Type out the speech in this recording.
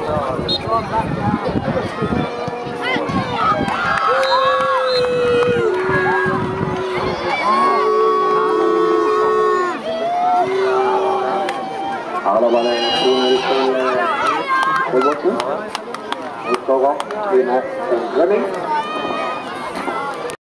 Ahora van a el bote, el toga, viene el running.